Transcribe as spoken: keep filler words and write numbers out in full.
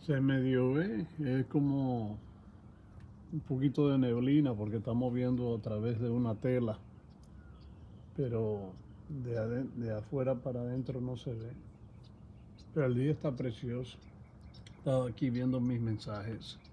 Se medio ve, es como un poquito de neblina porque estamos viendo a través de una tela, pero de, aden- de afuera para adentro no se ve. Pero el día está precioso. Estaba aquí viendo mis mensajes.